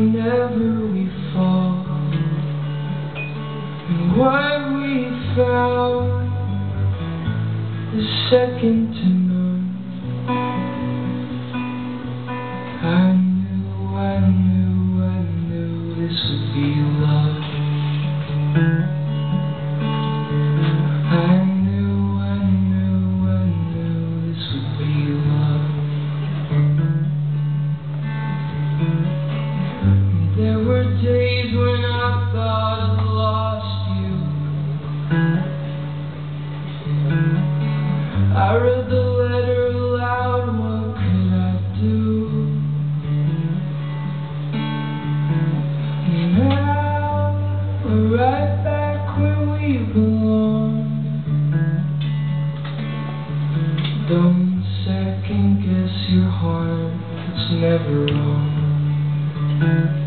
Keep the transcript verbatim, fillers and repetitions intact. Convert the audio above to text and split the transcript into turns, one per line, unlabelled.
whenever we fall, and what we found is second to none. I knew, I knew, I knew this would be love. I knew, I knew, I knew this would be love. There were days when I thought I'd lost you. I read the letter aloud, what could I do? Now we're right back where we belong. Don't second guess your heart, it's never wrong.